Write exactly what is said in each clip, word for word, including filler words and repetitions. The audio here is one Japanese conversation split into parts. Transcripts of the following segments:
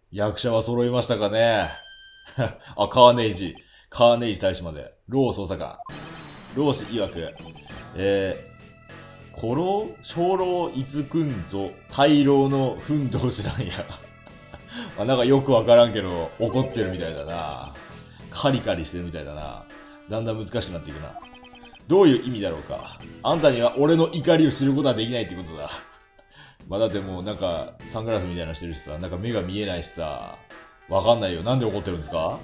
役者は揃いましたかね。あ、カーネイジ。カーネイジ大使まで。ロー捜査官。老子曰く、えー、古老小老いつくんぞ、大老の奮闘知らんや。あ、なんかよくわからんけど、怒ってるみたいだな。カリカリしてるみたいだな。だんだん難しくなっていくな。どういう意味だろうか。あんたには俺の怒りを知ることはできないってことだ。まあだってもうなんかサングラスみたいなのしてるしさ、なんか目が見えないしさ、わかんないよ。なんで怒ってるんですか？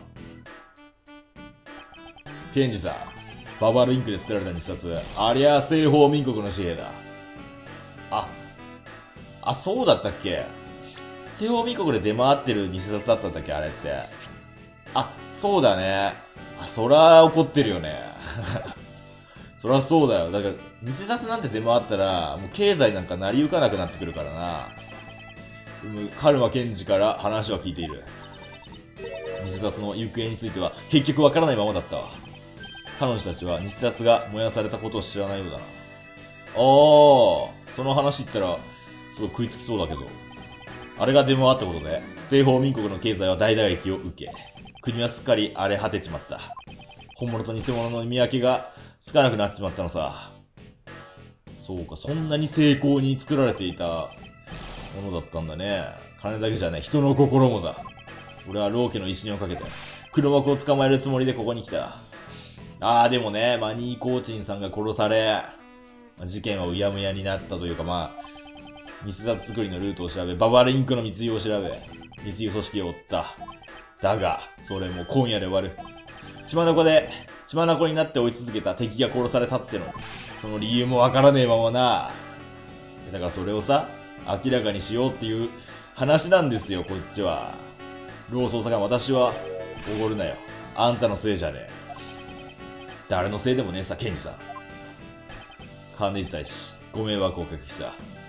ケンジさん、ババルインクで作られた日冊。ありゃ西方民国の紙幣だ。あ、あ、そうだったっけ？西方民国で出回ってる偽札だったんだっけあれって。あ、そうだね。あ、そら怒ってるよね。そらそうだよ。だから、偽札なんて出回ったら、もう経済なんか成り行かなくなってくるからな。カルマ検事から話は聞いている。偽札の行方については結局わからないままだったわ。彼女たちは偽札が燃やされたことを知らないようだな。ああ、その話言ったら、すごい食いつきそうだけど。あれが出回ったことで、西方民国の経済は大打撃を受け、国はすっかり荒れ果てちまった。本物と偽物の見分けがつかなくなっちまったのさ。そうか、そんなに精巧に作られていたものだったんだね。金だけじゃね、人の心もだ。俺は老家の威信をかけて、黒幕を捕まえるつもりでここに来た。あー、でもね、マニーコーチンさんが殺され、事件はうやむやになったというか、まあ、偽札作りのルートを調べ、ババルインクの密輸を調べ、密輸組織を追った。だが、それも今夜で終わる。血眼で、血眼になって追い続けた敵が殺されたっての。その理由もわからねえままな。だからそれをさ、明らかにしようっていう話なんですよ、こっちは。老捜査官、私は、おごるなよ。あんたのせいじゃねえ。誰のせいでもねえさ、ケンジさん。カーネイジ大使、ご迷惑をおかけした。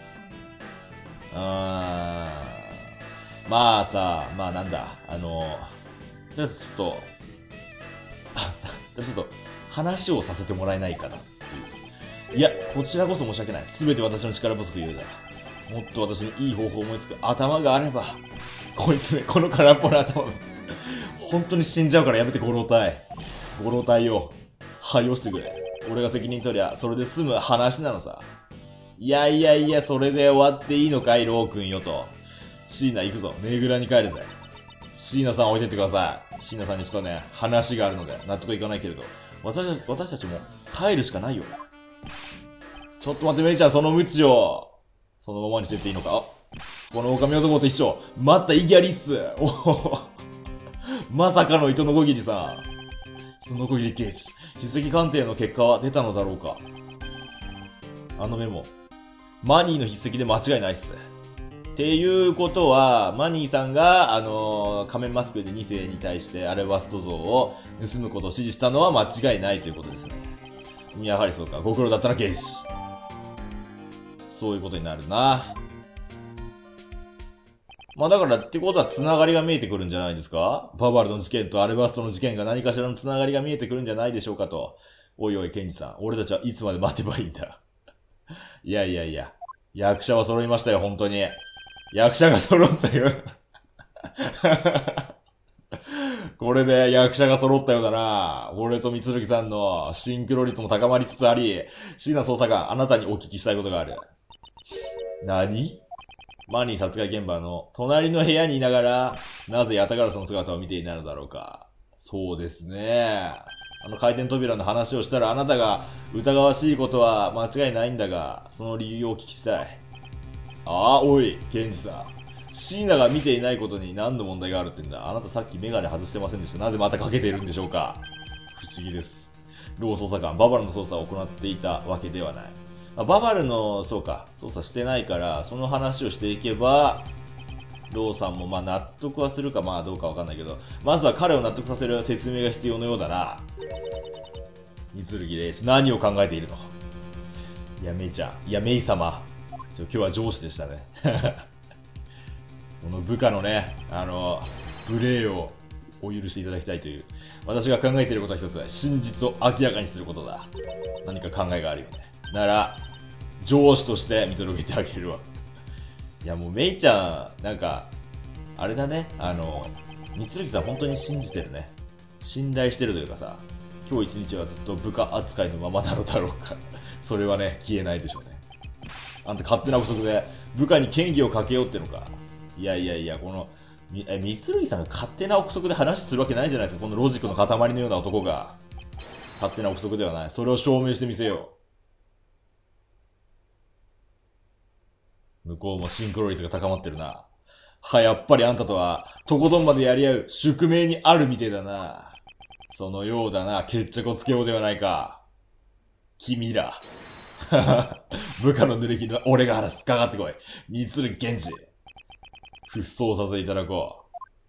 あー、まあさ、まあなんだ、あの、じゃあちょっと、じゃあちょっと、話をさせてもらえないかなっていう。いや、こちらこそ申し訳ない。すべて私の力不足ゆえだ。もっと私にいい方法を思いつく頭があれば、こいつね、この空っぽの頭、本当に死んじゃうからやめて、ご老体。ご老体よ。はいよしてくれ。俺が責任取りゃ、それで済む話なのさ。いやいやいや、それで終わっていいのかい、ロー君よと。椎名行くぞ。ネグラに帰るぜ。椎名さん置いてってください。椎名さんにちょっとね、話があるので、納得いかないけれど。私たち、私たちも帰るしかないよ。ちょっと待って、メイちゃん、そのムチを、そのままにしてっていいのか。あ、この狼男と一緒。待った、イギャリッス。おおまさかの糸のこぎりさん。糸のこぎり刑事。筆跡鑑定の結果は出たのだろうか。あのメモ。マニーの筆跡で間違いないっす。っていうことは、マニーさんが、あのー、仮面マスクでに世に対してアルバスト像を盗むことを指示したのは間違いないということですね。やはりそうか。ご苦労だったな、刑事。そういうことになるな。まあだからってことは繋がりが見えてくるんじゃないですか？ババルの事件とアルバストの事件が何かしらの繋がりが見えてくるんじゃないでしょうかと。おいおい、ケンジさん。俺たちはいつまで待てばいいんだ。いやいやいや。役者は揃いましたよ、本当に。役者が揃ったよ。これで役者が揃ったようだな。俺と三剣さんのシンクロ率も高まりつつあり、椎名捜査官、あなたにお聞きしたいことがある。何？マニー殺害現場の隣の部屋にいながら、なぜヤタガラスの姿を見ていないのだろうか。そうですね。あの回転扉の話をしたらあなたが疑わしいことは間違いないんだが、その理由をお聞きしたい。ああ、おい、ケンジさん。椎名が見ていないことに何の問題があるってんだ。あなたさっきメガネ外してませんでした。なぜまたかけているんでしょうか。不思議です。ロー捜査官、ババルの捜査を行っていたわけではない。まあ、ババルの、そうか、捜査してないから、その話をしていけば、ローさんもまあ納得はするかまあどうかわかんないけど、まずは彼を納得させる説明が必要のようだな。三剣霊士、何を考えているの？いや、メイちゃん。いや、メイ様。ちょ今日は上司でしたね。この部下のね、あの、無礼をお許しいただきたいという。私が考えていることは一つだ。真実を明らかにすることだ。何か考えがあるよね。なら、上司として見届けてあげるわ。いやもうメイちゃん、なんか、 あれだね、あの、三剣さん本当に信じてるね。信頼してるというかさ、今日一日はずっと部下扱いのままなのだろうか。それはね、消えないでしょうね。あんた勝手な不足で部下に嫌疑をかけようってのか。いやいやいや、この、み、え、三剣さんが勝手な憶測で話するわけないじゃないですか。このロジックの塊のような男が。勝手な憶測ではない。それを証明してみせよう。向こうもシンクロ率が高まってるな。は、やっぱりあんたとは、とことんまでやり合う宿命にあるみてえだな。そのようだな、決着をつけようではないか。君ら。部下の濡れ衣の俺が話す。かかってこい。三剣源氏。復走させていただこ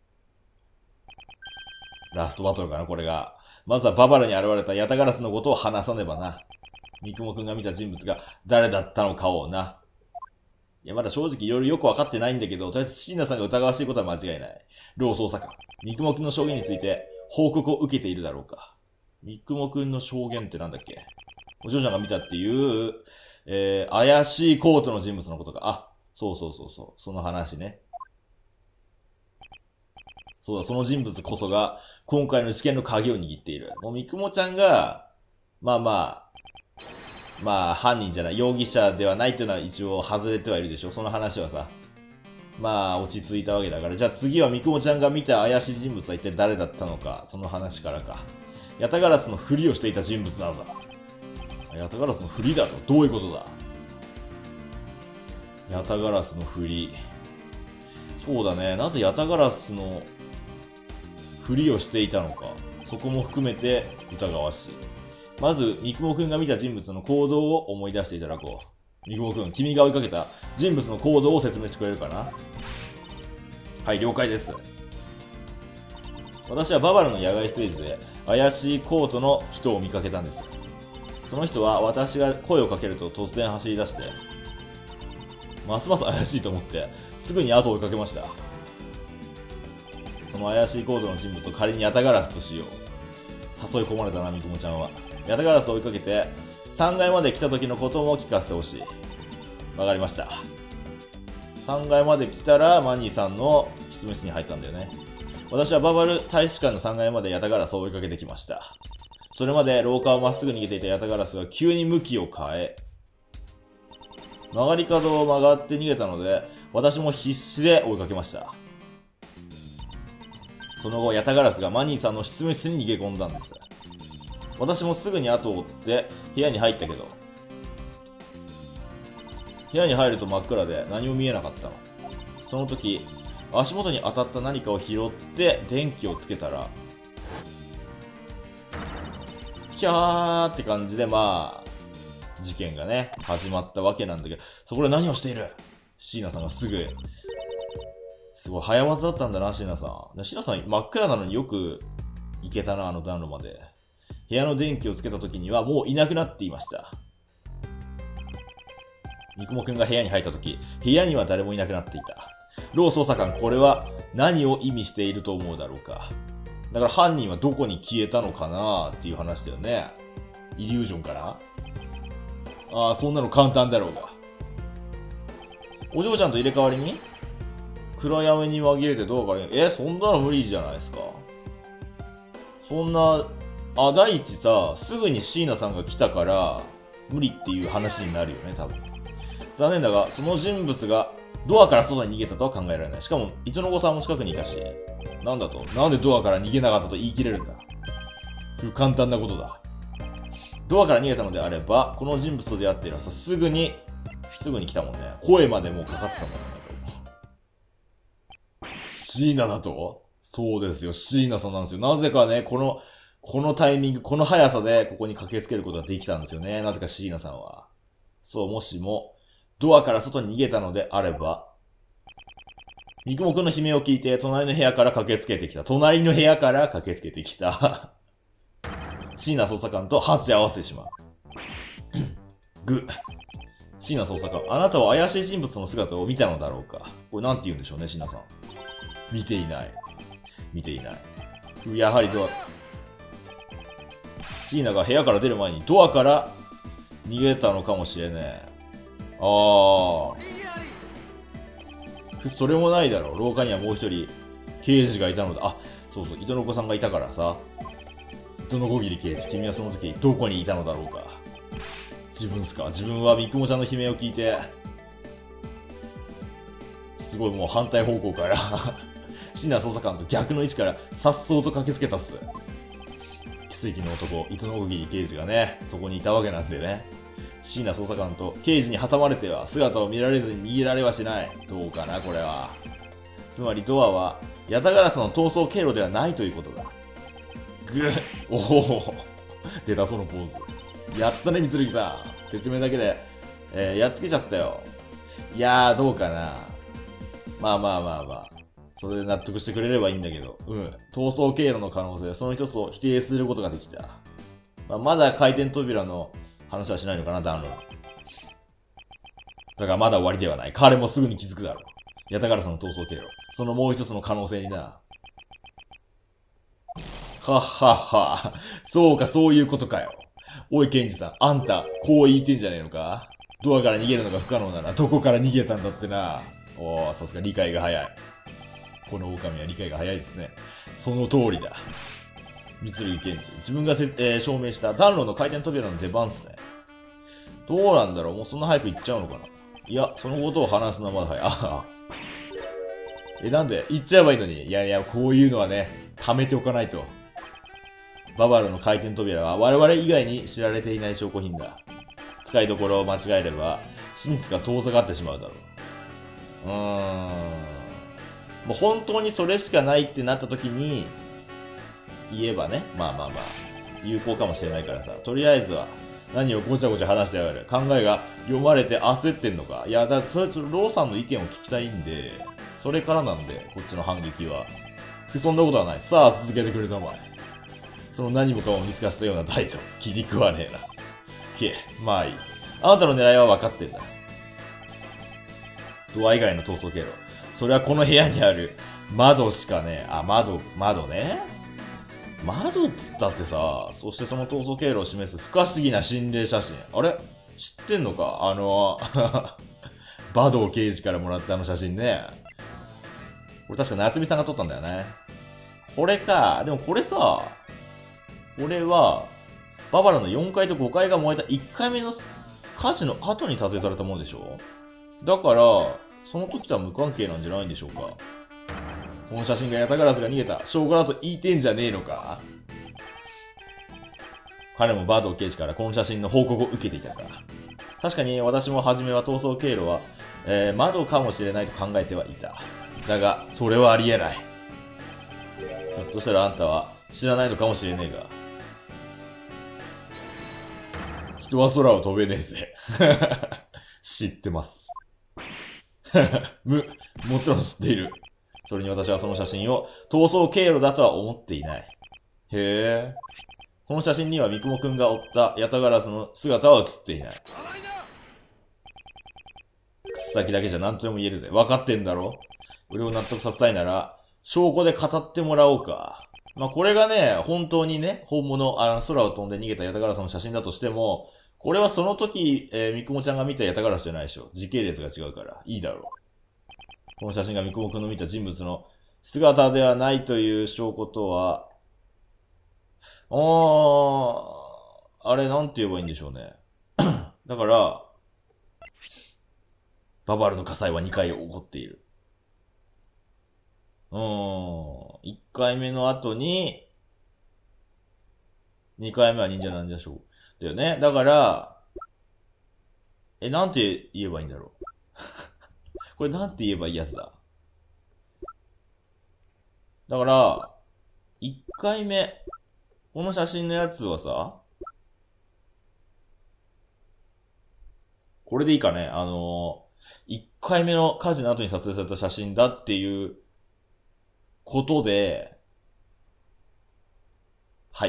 う。ラストバトルかな、これが。まずはババラに現れたヤタガラスのことを話さねばな。三雲くんが見た人物が誰だったのかをな。いや、まだ正直いろいろよくわかってないんだけど、とりあえず椎名さんが疑わしいことは間違いない。両捜査官、三雲くんの証言について報告を受けているだろうか。三雲くんの証言ってなんだっけ？お嬢ちゃんが見たっていう、えー、怪しいコートの人物のことか。あ、そうそうそうそう。その話ね。そうだ、その人物こそが、今回の事件の鍵を握っている。もう三雲ちゃんが、まあまあ、まあ、犯人じゃない、容疑者ではないっていうのは一応外れてはいるでしょ。その話はさ。まあ、落ち着いたわけだから。じゃあ次は三雲ちゃんが見た怪しい人物は一体誰だったのか。その話からか。ヤタガラスのふりをしていた人物なのだ。ヤタガラスのふりだとどういうことだ？ヤタガラスのふり。そうだね。なぜヤタガラスのふりをしていたのか。そこも含めて疑わしい。まず、三雲くんが見た人物の行動を思い出していただこう。三雲くん、君が追いかけた人物の行動を説明してくれるかな？はい、了解です。私はババラの野外ステージで怪しいコートの人を見かけたんです。その人は私が声をかけると突然走り出して、ますます怪しいと思って、すぐに後を追いかけました。その怪しいコートの人物を仮にヤタガラスとしよう。誘い込まれたな、三雲ちゃんは。ヤタガラスを追いかけて、さんがいまで来た時のことも聞かせてほしい。わかりました。さんがいまで来たら、マニーさんの執務室に入ったんだよね。私はババル大使館のさんがいまでヤタガラスを追いかけてきました。それまで廊下をまっすぐ逃げていたヤタガラスが急に向きを変え、曲がり角を曲がって逃げたので、私も必死で追いかけました。その後、ヤタガラスがマニーさんの執務室に逃げ込んだんです。私もすぐに後を追って部屋に入ったけど、部屋に入ると真っ暗で何も見えなかったの。その時、足元に当たった何かを拾って電気をつけたら、キャーって感じでまあ、事件がね、始まったわけなんだけど、そこで何をしている？椎名さんがすぐ、すごい早技だったんだな、椎名さん。椎名さん真っ暗なのによく行けたな、あの暖炉まで。部屋の電気をつけた時にはもういなくなっていました。三雲くんが部屋に入った時、部屋には誰もいなくなっていた。ロー捜査官、これは何を意味していると思うだろうか。だから犯人はどこに消えたのかなっていう話だよね。イリュージョンかな？ああ、そんなの簡単だろうが。お嬢ちゃんと入れ替わりに暗闇に紛れてどうかね。え、そんなの無理じゃないですか。そんな、あ、第一さ、すぐに椎名さんが来たから、無理っていう話になるよね、多分。残念だが、その人物がドアから外に逃げたとは考えられない。しかも、糸の子さんも近くにいたし、なんだと、なんでドアから逃げなかったと言い切れるんだ。不簡単なことだ。ドアから逃げたのであれば、この人物と出会っているはず。すぐに、すぐに来たもんね。声までもうかかってたもんね。椎名だと？そうですよ、椎名さんなんですよ。なぜかね、この、このタイミング、この速さでここに駆けつけることができたんですよね。なぜか椎名さんは。そう、もしも、ドアから外に逃げたのであれば、三雲くんの悲鳴を聞いて、隣の部屋から駆けつけてきた。隣の部屋から駆けつけてきた。椎名捜査官と鉢合わせてしまう。ぐ。椎名捜査官、あなたは怪しい人物の姿を見たのだろうか。これなんて言うんでしょうね、椎名さん。見ていない。見ていない。やはりドア、椎名が部屋から出る前にドアから逃げたのかもしれねえ。ああ。 それもないだろう。廊下にはもう一人、刑事がいたのだ。あ、そうそう、糸の子さんがいたからさ。糸の小切刑事、君はその時、どこにいたのだろうか。自分っすか。自分は三雲ちゃんの悲鳴を聞いて、すごいもう反対方向から、椎名捜査官と逆の位置から、颯爽と駆けつけたっす。奇跡の男、糸の小切刑事がね、そこにいたわけなんでね。椎名捜査官と刑事に挟まれては姿を見られずに逃げられはしない。どうかな、これは。つまりドアは、ヤタガラスの逃走経路ではないということだ。ぐっ、おお、出たそのポーズ。やったね、三剣さん。説明だけで、えー、やっつけちゃったよ。いやー、どうかな。まあまあまあまあ。それで納得してくれればいいんだけど。うん。逃走経路の可能性、その一つを否定することができた。まあ、まだ回転扉の話はしないのかな、暖炉。だからまだ終わりではない。彼もすぐに気づくだろう。ヤタガラスの逃走経路。そのもう一つの可能性にな。はっはっは。そうか、そういうことかよ。おい、ケンジさん。あんた、こう言いてんじゃねえのか？ドアから逃げるのが不可能なら、どこから逃げたんだってな。おー、さすが理解が早い。この狼は理解が早いですね。その通りだ。三剣ケンジ。自分がせ、えー、証明した暖炉の回転扉の出番っすね。どうなんだろう？もうそんな早く行っちゃうのかな？いや、そのことを話すのはまだ早い。ああ。え、なんで行っちゃえばいいのに。いやいや、こういうのはね、貯めておかないと。ババロの回転扉は我々以外に知られていない証拠品だ。使いどころを間違えれば、真実が遠ざかってしまうだろう。うーん。もう本当にそれしかないってなった時に、言えばね、まあまあまあ、有効かもしれないからさ、とりあえずは、何をごちゃごちゃ話してやがる。考えが読まれて焦ってんのか。いや、だそれとローさんの意見を聞きたいんで、それからなんで、こっちの反撃は。そんなことはない。さあ、続けてくれたまえ。その何もかも見透かしたような態度。気に食わねえな。け、まあいい。あなたの狙いは分かってんだ。ドア以外の逃走経路。それはこの部屋にある窓しかね、あ、窓、窓ね。窓っつったってさ、そしてその逃走経路を示す不可思議な心霊写真。あれ知ってんのか？あの、バドー刑事からもらったあの写真ね。これ確か夏美さんが撮ったんだよね。これか。でもこれさ、これは、ババラのよんかいとごかいが燃えたいっかいめの火事の後に撮影されたものでしょ？だから、その時とは無関係なんじゃないんでしょうか。この写真がヤタガラスが逃げた証拠だと言いてんじゃねえのか？彼もバードー刑事からこの写真の報告を受けていたから。確かに私も初めは逃走経路は、えー、窓かもしれないと考えてはいた。だが、それはありえない。ひょっとしたらあんたは知らないのかもしれねえが。人は空を飛べねえぜ。知ってます。む、もちろん知っている。それに私はその写真を逃走経路だとは思っていない。へえ。この写真には三雲くんが追ったヤタガラスの姿は写っていない。口先だけじゃ何とでも言えるぜ。分かってんだろ？俺を納得させたいなら、証拠で語ってもらおうか。まあ、これがね、本当にね、本物、あの、空を飛んで逃げたヤタガラスの写真だとしても、これはその時、えー、三雲ちゃんが見たヤタガラスじゃないでしょ。時系列が違うから、いいだろう。この写真が三雲くんの見た人物の姿ではないという証拠とは、あー、あれなんて言えばいいんでしょうね。だから、ババルの火災はにかい起こっている。うーん。いっかいめの後に、にかいめは忍者なんじゃしょう。だよね。だから、え、なんて言えばいいんだろう。これなんて言えばいいやつだ。だから、いっかいめ、この写真のやつはさ、これでいいかね。あのー、いっかいめの火事の後に撮影された写真だっていうことで、はい。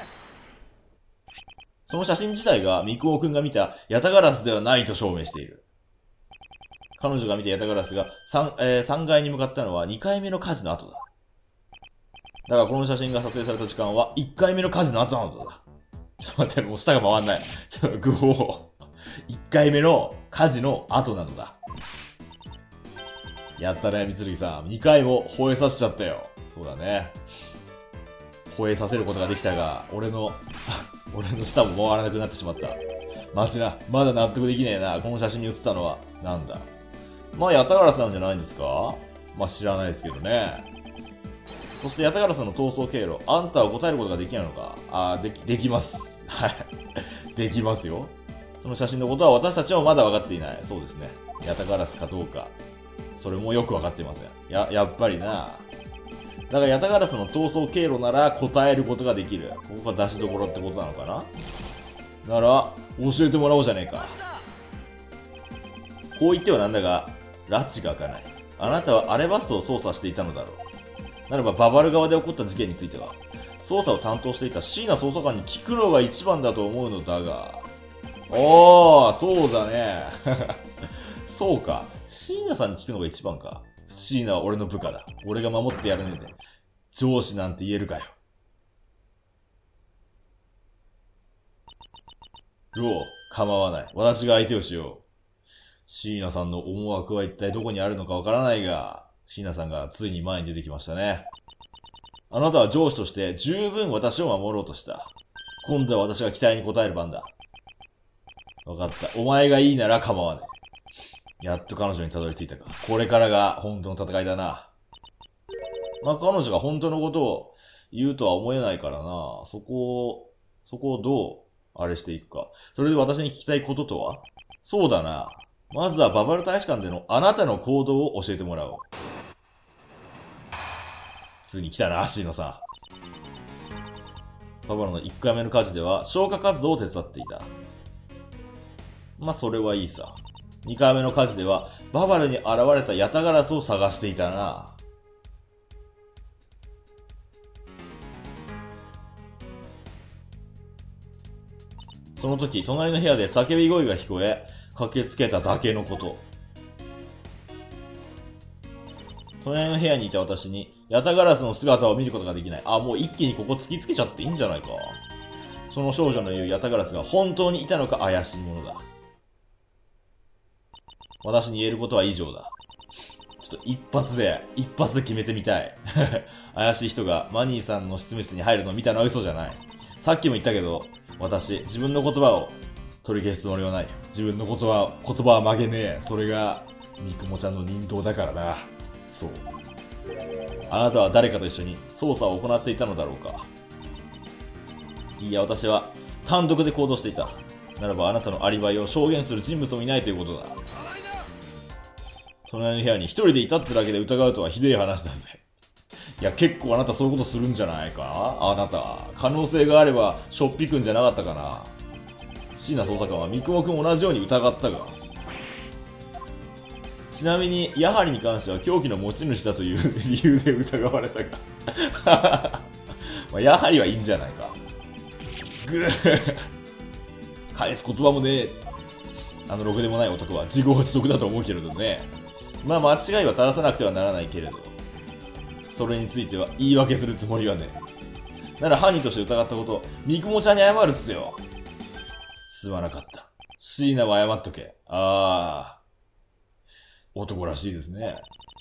その写真自体が三雲くんが見たヤタガラスではないと証明している。彼女が見たヤタガラスが 3,、えー、さんがいに向かったのはにかいめの火事の後だ。だからこの写真が撮影された時間はいっかいめの火事の後なのだ。ちょっと待って、もう舌が回んない。ちょっとグホー。いっかいめの火事の後なのだ。 やったね、みつるぎさん。にかいも吠えさせちゃったよ。そうだね。吠えさせることができたが、俺の、俺の舌も回らなくなってしまった。待ちな、まだ納得できねえな。この写真に写ったのは、なんだ。まあ、ヤタガラスなんじゃないんですか？まあ、知らないですけどね。そして、ヤタガラスの逃走経路。あんたは答えることができないのか？あー、でき、できます。はい。できますよ。その写真のことは私たちもまだ分かっていない。そうですね。ヤタガラスかどうか。それもよく分かっていません。や、やっぱりな。だからヤタガラスの逃走経路なら答えることができる。ここが出しどころってことなのかな？なら、教えてもらおうじゃねえか。こう言ってはなんだが、拉致が開かない。あなたはアレバストを操作していたのだろう。ならばババル側で起こった事件については、捜査を担当していた椎名捜査官に聞くのが一番だと思うのだが。おー、そうだね。そうか。椎名さんに聞くのが一番か。椎名は俺の部下だ。俺が守ってやるねんで。上司なんて言えるかよ。ロー、構わない。私が相手をしよう。椎名さんの思惑は一体どこにあるのかわからないが、椎名さんがついに前に出てきましたね。あなたは上司として十分私を守ろうとした。今度は私が期待に応える番だ。わかった。お前がいいなら構わない。やっと彼女にたどり着いたか。これからが本当の戦いだな。まあ彼女が本当のことを言うとは思えないからな。そこを、そこをどう、あれしていくか。それで私に聞きたいこととは？そうだな。まずはババル大使館でのあなたの行動を教えてもらおう。ついに来たな、椎名さん。ババルのいっかいめの火事では消火活動を手伝っていた。まあそれはいいさ。にかいめの火事ではババルに現れたヤタガラスを探していたな。その時、隣の部屋で叫び声が聞こえ、駆けつけただけのこと。隣の部屋にいた私に、ヤタガラスの姿を見ることができない。あ、もう一気にここ突きつけちゃっていいんじゃないか。その少女の言うヤタガラスが本当にいたのか怪しいものだ。私に言えることは以上だ。ちょっと一発で、一発で決めてみたい。怪しい人がマニーさんの執務室に入るのを見たのは嘘じゃない。さっきも言ったけど、私、自分の言葉を取り消すつもりはない。自分の言葉、言葉は曲げねえ。それが、みくもちゃんの忍当だからな。そう。あなたは誰かと一緒に捜査を行っていたのだろうか。いや、私は単独で行動していた。ならばあなたのアリバイを証言する人物もいないということだ。隣の部屋に一人でいたってだけで疑うとはひでえ話だぜ。いや、結構あなたそういうことするんじゃないか？あなた。可能性があれば、しょっぴくんじゃなかったかな。椎名捜査官は三雲くん同じように疑ったが。ちなみに、ヤハリに関しては凶器の持ち主だという理由で疑われたが。まあ、ヤハリはいいんじゃないか。ぐぅ。返す言葉もねえ。あのろくでもない男は自業自得だと思うけれどね。まあ間違いは正さなくてはならないけれど。それについては言い訳するつもりはね。なら犯人として疑ったこと、三雲ちゃんに謝るっすよ。すまなかった。椎名は謝っとけ。ああ。男らしいですね。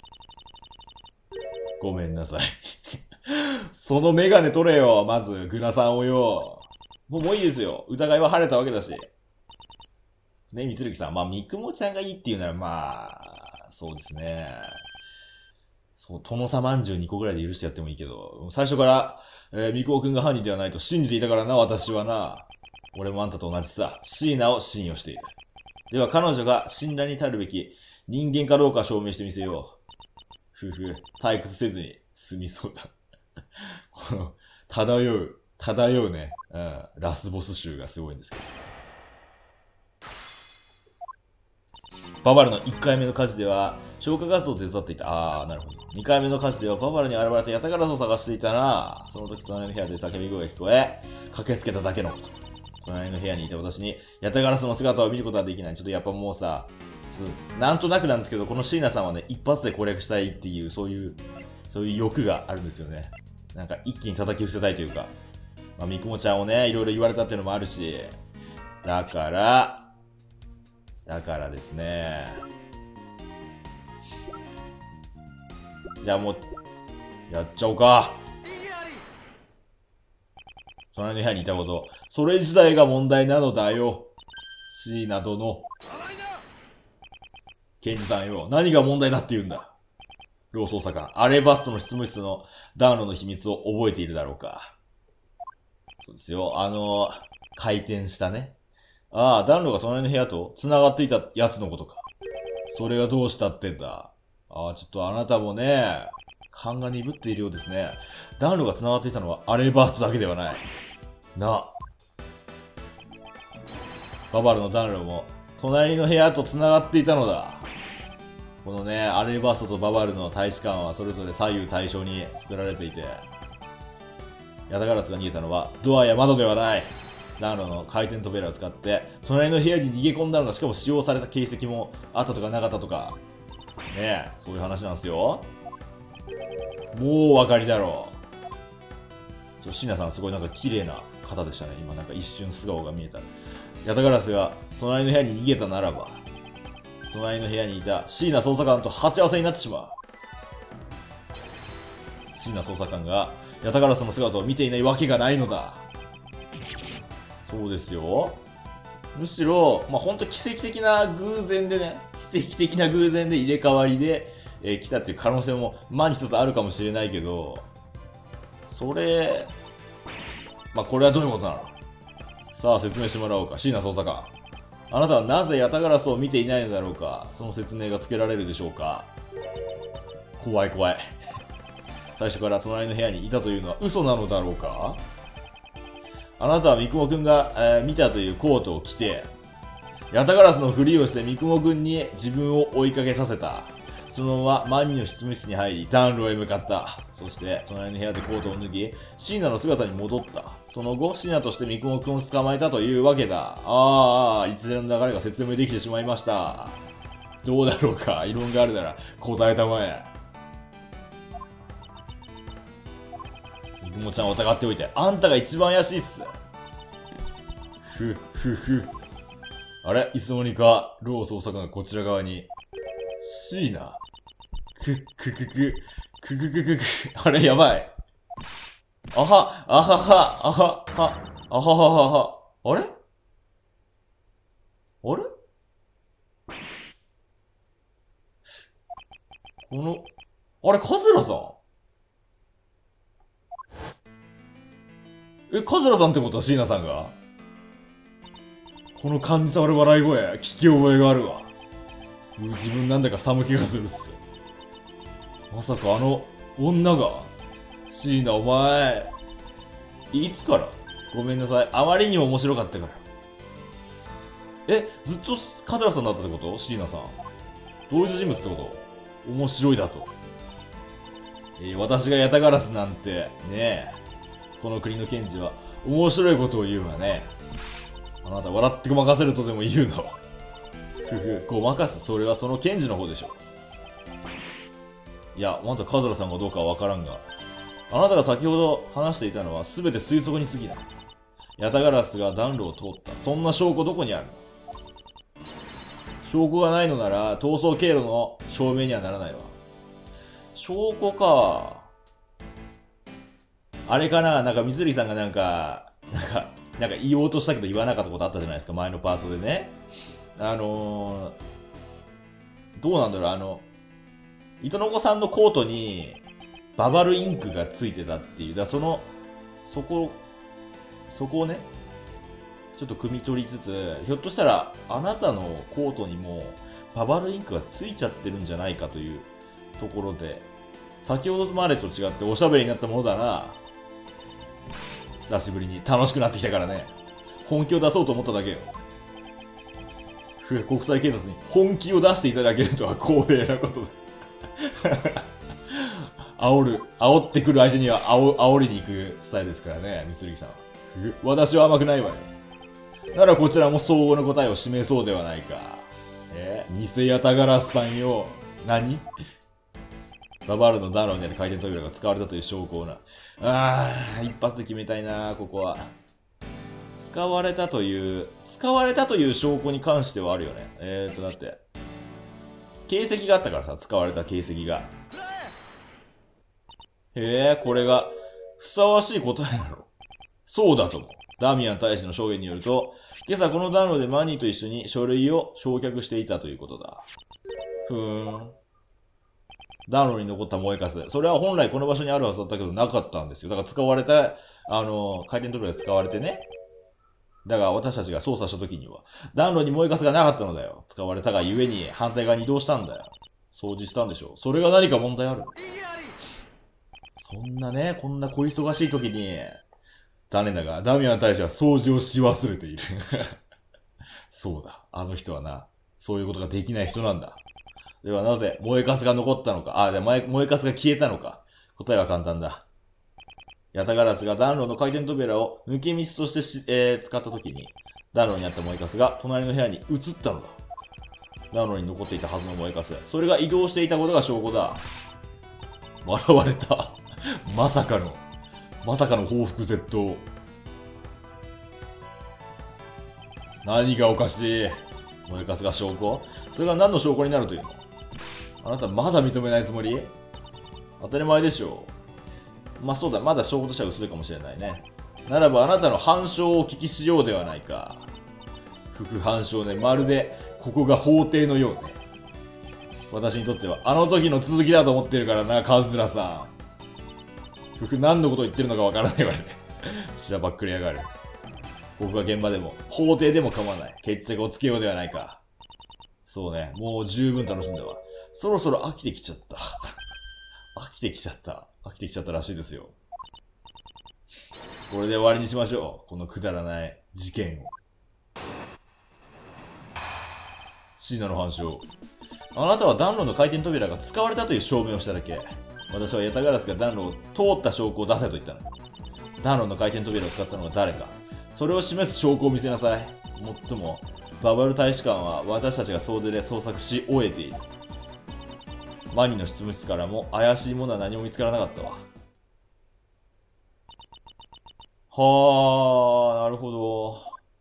ごめんなさい。そのメガネ取れよ、まず、グラさんをよ。もうもういいですよ。疑いは晴れたわけだし。ね、みつるきさん。まあ、三雲ちゃんがいいっていうなら、まあ、そうですね。そう、殿様まんじゅうにこぐらいで許してやってもいいけど、最初から、えー、三雲くんが犯人ではないと信じていたからな、私はな。俺もあんたと同じさ、椎名を信用している。では彼女が信頼に足るべき人間かどうか証明してみせよう。ふふ、退屈せずに済みそうだ。この、漂う、漂うね、うん、ラスボス集がすごいんですけど。ババルのいっかいめの火事では、消火活動を手伝っていた。あー、なるほど。にかいめの火事では、ババルに現れたヤタガラスを探していたな。その時、隣の部屋で叫び声が聞こえ、駆けつけただけのこと。隣の部屋にいた私に、ヤタガラスの姿を見ることはできない。ちょっとやっぱもうさ、ちょっとなんとなくなんですけど、この椎名さんはね、一発で攻略したいっていう、そういう、そういう欲があるんですよね。なんか一気に叩き伏せたいというか、まあ、三雲ちゃんをね、いろいろ言われたっていうのもあるし、だから、だからですね。 じゃあもう、やっちゃおうか。隣の部屋にいたこと、それ自体が問題なのだよ。椎名殿。ケンジさんよ、何が問題だって言うんだ。ロー捜査官、アレバストの執務室の暖炉の秘密を覚えているだろうか。そうですよ、あの、回転したね。ああ、暖炉が隣の部屋と繋がっていたやつのことか。それがどうしたってんだ。ああ、ちょっとあなたもね、勘が鈍っているようですね。暖炉が繋がっていたのはアレバストだけではない。な。ババルの暖炉も隣の部屋と繋がっていたのだ。このね、アレバストとババルの大使館はそれぞれ左右対称に作られていて、ヤタガラスが逃げたのはドアや窓ではない。暖炉の回転扉を使って隣の部屋に逃げ込んだのが、しかも使用された形跡もあったとかなかったとか。ねえ、そういう話なんですよ。もうお分かりだろう。ちょ、シナさんすごいなんか綺麗な方でしたね。今なんか一瞬素顔が見えた。ヤタガラスが隣の部屋に逃げたならば、隣の部屋にいた椎名捜査官と鉢合わせになってしまう。椎名捜査官がヤタガラスの姿を見ていないわけがないのだ。そうですよ。むしろ、まあ、ほんと奇跡的な偶然でね、奇跡的な偶然で入れ替わりで、えー、来たっていう可能性も、まあに一つあるかもしれないけど、それ、まあ、これはどういうことなの？さあ、説明してもらおうか。椎名捜査官。あなたはなぜヤタガラスを見ていないのだろうか。その説明がつけられるでしょうか。怖い怖い。最初から隣の部屋にいたというのは嘘なのだろうか。あなたは三雲くんが、えー、見たというコートを着て、ヤタガラスのふりをして三雲くんに自分を追いかけさせた。そのままマミの執務室に入り、暖炉へ向かった。そして、隣の部屋でコートを脱ぎ、シーナの姿に戻った。その後、シーナとして三雲くんを捕まえたというわけだ。ああ、一連の流れが説明できてしまいました。どうだろうか。異論があるなら答えたまえ。三雲ちゃんを疑っておいて、あんたが一番怪しいっす。ふ、ふ、ふ。あれいつの間にか、ロー捜査官がこちら側に。シーナく、くくく、くくくくく、あれやばい。あは、あはは、あは、は、あはははは、あれあれこの、あれ、カズラさんえ、カズラさんってことは椎名さんがこの感じ触る笑い声、聞き覚えがあるわ。自分なんだか寒気がするっす。まさかあの女が椎名お前、いつからごめんなさい。あまりにも面白かったから。え、ずっとカズラさんだったってこと椎名さん。同一人物ってこと面白いだと。えー、私がヤタガラスなんて、ねえ。この国の検事は面白いことを言うわね。あなた笑ってごまかせるとでも言うの。ふふ、ごまかす。それはその検事の方でしょ。いや、まだカズラさんがどうかはわからんが。あなたが先ほど話していたのは全て推測に過ぎない。ヤタガラスが暖炉を通った。そんな証拠どこにあるの？証拠がないのなら逃走経路の証明にはならないわ。証拠か。あれかな、なんか水鳥さんがなんか、なんか、なんか言おうとしたけど言わなかったことあったじゃないですか、前のパートでね。あのー、どうなんだろう、あの、糸の子さんのコートにババルインクがついてたっていう、だその、そこ、そこをね、ちょっと汲み取りつつ、ひょっとしたらあなたのコートにもババルインクがついちゃってるんじゃないかというところで、先ほどまでと違っておしゃべりになったものだな。久しぶりに楽しくなってきたからね。本気を出そうと思っただけよ。国際警察に本気を出していただけるとは光栄なことだ。煽る、煽ってくる相手には煽煽りに行くスタイルですからね、三剣さんは。私は甘くないわよ。ならこちらも相応の答えを示そうではないか。えー、偽ヤタガラスさんよ。何ババールの暖炉にある回転扉が使われたという証拠をな。あー、一発で決めたいな、ここは。使われたという、使われたという証拠に関してはあるよね。えーと、だって、形跡があったからさ、使われた形跡が。 へえ、これが、ふさわしい答えなの？そうだとも。ダミアン大使の証言によると、今朝この暖炉でマニーと一緒に書類を焼却していたということだ。ふーん。暖炉に残った燃えかす。それは本来この場所にあるはずだったけどなかったんですよ。だから使われた、あの、回転扉が使われてね。だが私たちが操作した時には、暖炉に燃えかすがなかったのだよ。使われたがゆえに反対側に移動したんだよ。掃除したんでしょう。それが何か問題ある？そんなね、こんな小忙しい時に、残念だが、ダミアン大使は掃除をし忘れている。そうだ。あの人はな、そういうことができない人なんだ。ではなぜ燃えかすが残ったのか。あ、で燃えかすが消えたのか。答えは簡単だ。ヤタガラスが暖炉の回転扉を抜け道としてし、えー、使った時に、暖炉にあった燃えかすが隣の部屋に移ったのだ。暖炉に残っていたはずの燃えかす。それが移動していたことが証拠だ。笑われた。まさかの、まさかの報復絶倒。何がおかしい？燃えかすが証拠？それが何の証拠になるというの？あなたまだ認めないつもり？当たり前でしょう。まあそうだ、まだ証拠としては薄いかもしれないね。ならばあなたの反証をお聞きしようではないか。副反証ね、まるでここが法廷のようね。私にとってはあの時の続きだと思ってるからな、カズラさん。夫婦何のことを言ってるのかわからないわね。しらばっくりやがる。僕は現場でも、法廷でも構わない。決着をつけようではないか。そうね、もう十分楽しんだわ。そろそろ飽きてきちゃった。飽きてきちゃった。飽きてきちゃったらしいですよ。これで終わりにしましょう。このくだらない事件を。椎名の反証。あなたは暖炉の回転扉が使われたという証明をしただけ。私はヤタガラスが暖炉を通った証拠を出せと言ったの。暖炉の回転扉を使ったのは誰か。それを示す証拠を見せなさい。もっとも、ババル大使館は私たちが総出で捜索し終えている。マニの執務室からも怪しいものは何も見つからなかったわ。はあ、なるほど。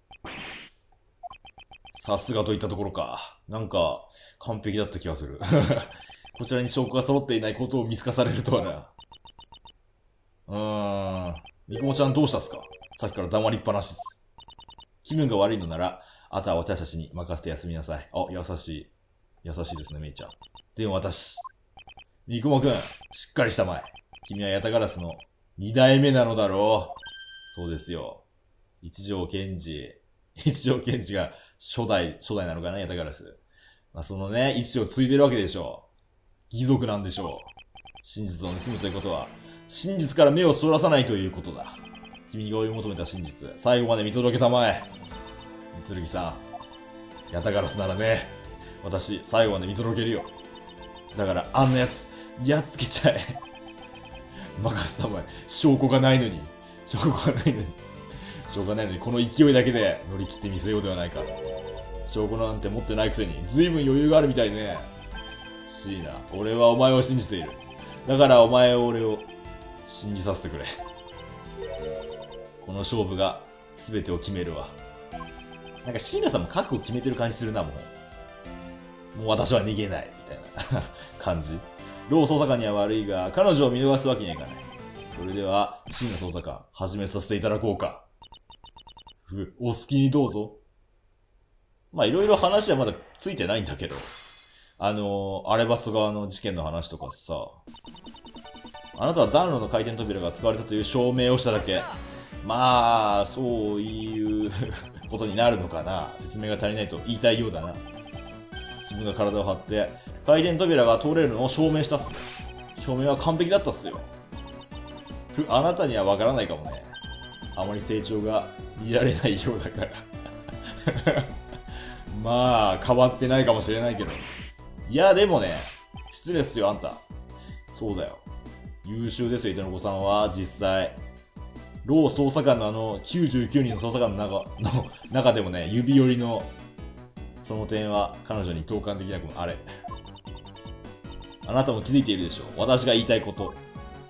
さすがといったところか。なんか、完璧だった気がする。こちらに証拠が揃っていないことを見透かされるとはな。うーん。みくもちゃんどうしたっすか？さっきから黙りっぱなしです。気分が悪いのなら、あとは私たちに任せて休みなさい。あ、優しい。優しいですね、めいちゃん。でも私。みくもくん、しっかりしたまえ。君はヤタガラスの二代目なのだろう。そうですよ。一条賢治。一条賢治が初代、初代なのかな、ヤタガラス。まあ、そのね、意志を継いでるわけでしょう。義族なんでしょう。真実を盗むということは、真実から目をそらさないということだ。君が追い求めた真実、最後まで見届けたまえ。みつるぎさん、ヤタガラスならね、私、最後まで見届けるよ。だから、あんなやつ、やっつけちゃえ。任せたまえ。証拠がないのに。証拠がないのに。証拠がないのに、この勢いだけで乗り切ってみせようではないか。証拠なんて持ってないくせに、ずいぶん余裕があるみたいね。シーナ、俺はお前を信じている。だからお前を俺を信じさせてくれ。この勝負が全てを決めるわ。なんかシーナさんも覚悟決めてる感じするな、もう。もう私は逃げない、みたいな感じ。ロー捜査官には悪いが、彼女を見逃すわけにはいかない。それでは、シーナ捜査官、始めさせていただこうか。ふ、お好きにどうぞ。まあ、いろいろ話はまだついてないんだけど。あのー、アレバスト側の事件の話とかさ。あなたは暖炉の回転扉が使われたという証明をしただけ。まあ、そういうことになるのかな。説明が足りないと言いたいようだな。自分が体を張って、回転扉が通れるのを証明したっすよ。証明は完璧だったっすよ。あなたにはわからないかもね。あまり成長が見られないようだからまあ、変わってないかもしれないけど。いや、でもね、失礼っすよ、あんた。そうだよ。優秀ですよ、伊手の子さんは、実際。ロー捜査官のあの、きゅうじゅうきゅうにんの捜査官の中の中でもね、指折りの、その点は彼女に同感できなくもあれ。あなたも気づいているでしょう。私が言いたいこと。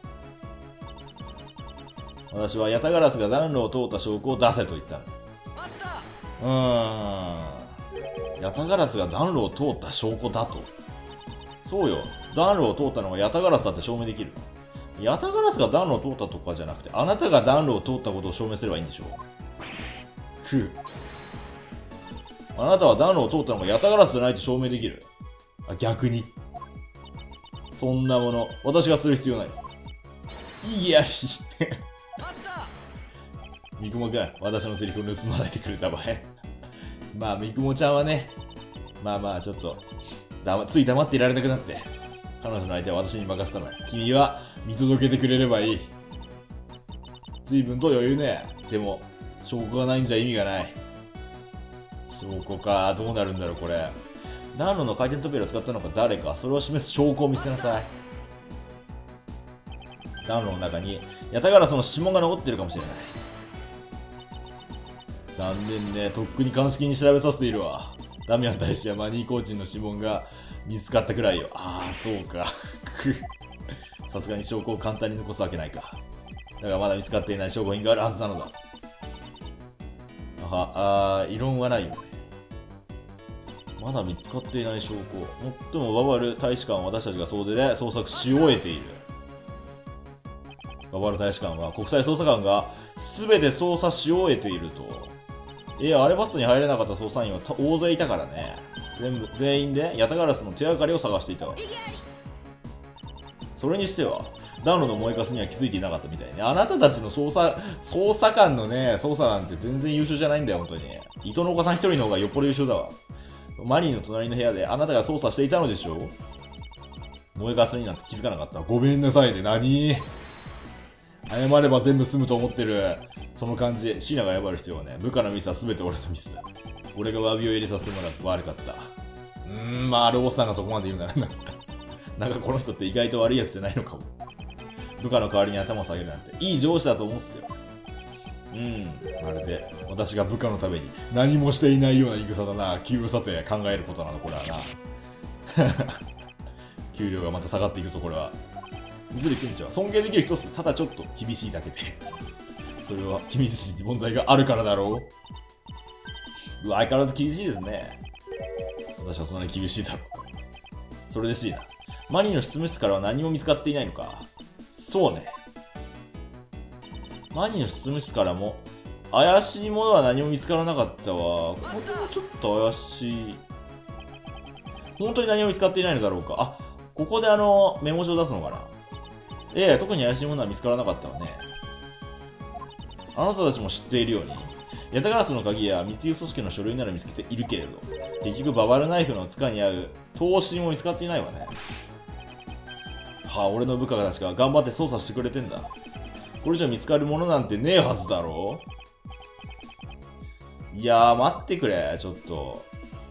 私はヤタガラスが暖炉を通った証拠を出せと言ったの。うーん。ヤタガラスが暖炉を通った証拠だと。そうよ。暖炉を通ったのはヤタガラスだって証明できる。 ヤタガラスが暖炉を通ったとかじゃなくて、あなたが暖炉を通ったことを証明すればいいんでしょう。ふあなたは暖炉を通ったのがヤタガラスじゃないと証明できる。あ、逆に。そんなもの、私がする必要ない。いやり。みくもくん、私のセリフを盗まないでくれた場合。まあ、みくもちゃんはね、まあまあ、ちょっと、だま、つい黙っていられなくなって、彼女の相手は私に任せたのよ。君は見届けてくれればいい。随分と余裕ね。でも、証拠がないんじゃ意味がない。証拠か、どうなるんだろう、これ。暖炉の回転扉を使ったのが誰か、それを示す証拠を見せなさい。暖炉の中に、ヤタガラスの指紋が残っているかもしれない。残念ね、とっくに鑑識に調べさせているわ。ダミアン大使やマニーコーチンの指紋が見つかったくらいよ。ああ、そうか。さすがに証拠を簡単に残すわけないか。だがまだ見つかっていない証拠品があるはずなのだ。あは、あー、異論はないよね。まだ見つかっていない証拠。最もババル大使館は私たちが総出で捜索し終えている。ババル大使館は国際捜査官が全て捜査し終えていると。いや、アレバストに入れなかった捜査員は大勢いたからね。全部、全員でヤタガラスの手がかりを探していたわ。それにしては、暖炉の燃えかすには気づいていなかったみたいね。あなたたちの捜査、捜査官のね、捜査なんて全然優秀じゃないんだよ、本当に。糸のお子さん一人の方がよっぽど優秀だわ。マニーの隣の部屋であなたが捜査していたのでしょう。燃えかすになんて気づかなかった。ごめんなさいね、何謝れば全部済むと思ってる。その感じ、シーナが謝る必要はね、部下のミスは全て俺のミスだ。俺が詫びを入れさせてもらって悪かった。うーん、まあ、ロースターがそこまで言うならな。なんかこの人って意外と悪いやつじゃないのかも。部下の代わりに頭を下げるなんて、いい上司だと思うんすよ。うん、まるで、私が部下のために何もしていないような言い草だな。急さて考えることなの、これはな。給料がまた下がっていくぞ、これは。水利検事は尊敬できる一つ、ただちょっと厳しいだけで。それは君自身に問題があるからだろう。うわ、相変わらず厳しいですね。私はそんなに厳しいだろう。それでしいな。マニーの執務室からは何も見つかっていないのか。そうね。マニーの執務室からも怪しいものは何も見つからなかったわ。これはちょっと怪しい。本当に何も見つかっていないのだろうか。あ、ここであの、メモ帳を出すのかな。ええ、特に怪しいものは見つからなかったわね。あなたたちも知っているように、ヤタガラスの鍵や密輸組織の書類なら見つけているけれど、結局ババルナイフの塚に合う刀身も見つかっていないわね。はあ、俺の部下たちが頑張って捜査してくれてんだ。これじゃ見つかるものなんてねえはずだろう。いやー、待ってくれ、ちょっと。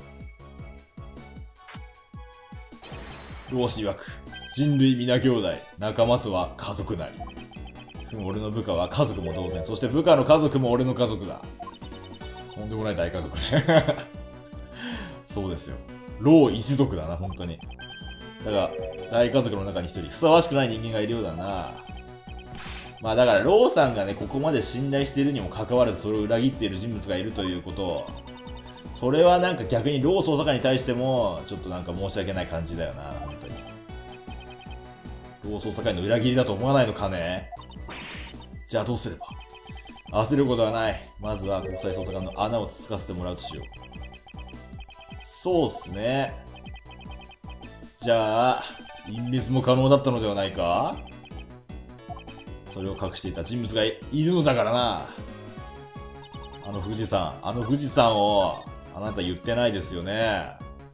老子曰く、人類皆兄弟、仲間とは家族なり。俺の部下は家族も同然、そして部下の家族も俺の家族だ。とんでもない大家族ね。そうですよ。老一族だな、本当に。だが、大家族の中に一人、ふさわしくない人間がいるようだな。まあだから、ローさんがね、ここまで信頼しているにもかかわらず、それを裏切っている人物がいるということ、それはなんか逆にロー捜査官に対しても、ちょっとなんか申し訳ない感じだよな、本当に。ロー捜査官の裏切りだと思わないのかね。じゃあどうすれば。焦ることはない。まずは国際捜査官の穴をつつかせてもらうとしよう。そうっすね。じゃあ、隠滅も可能だったのではないか。それを隠していた人物が い, いるのだからな。あの富士山、あの富士山をあなた言ってないですよね。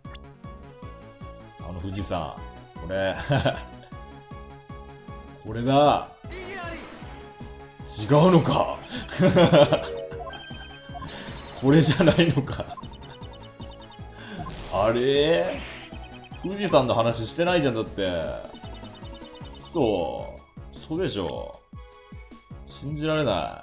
あの富士山、これ、これだ。違うのか。これじゃないのか。あれ富士山の話してないじゃん、だって。そう。そうでしょ。信じられない。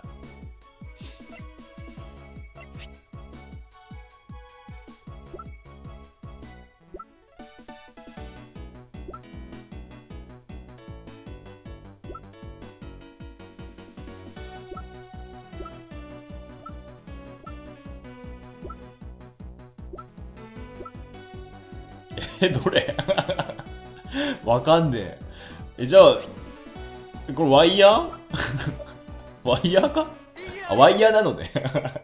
え、どれわかんねえ。え、じゃあ、 これワイヤーワイヤーかあ、ワイヤーなのね。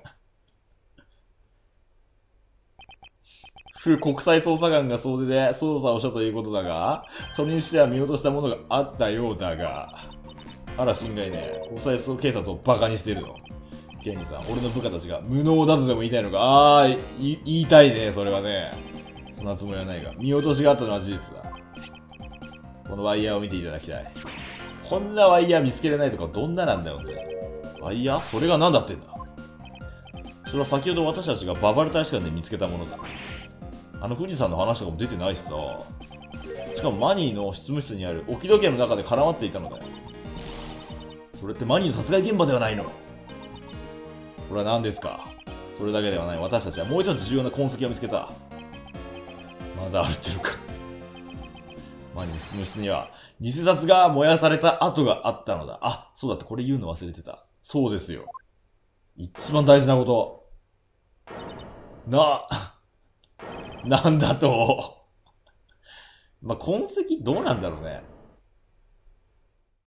府国際捜査官が総出で捜査をしたということだが、それにしては見落としたものがあったようだが、あら、心外ね。国際警察をバカにしてるの。ケニーさん、俺の部下たちが無能だとでも言いたいのか。あー、い言いたいね、それはね。そんなつもりはないが、見落としがあったのは事実だ。このワイヤーを見ていただきたい。こんなワイヤー見つけれないとかどんななんだよ、本当に。ワイヤーそれが何だってんだ。それは先ほど私たちがババル大使館で見つけたものだ。あの富士山の話とかも出てないしさ。しかもマニーの執務室にある置き時計の中で絡まっていたのだよ。それってマニーの殺害現場ではないの。これは何ですか。それだけではない。私たちはもう一つ重要な痕跡を見つけた。まだ歩ってるか。マニーの執務室には偽札が燃やされた跡があったのだ。あ、そうだった。これ言うの忘れてた。そうですよ。一番大事なこと。な、なんだと。まあ、痕跡どうなんだろうね。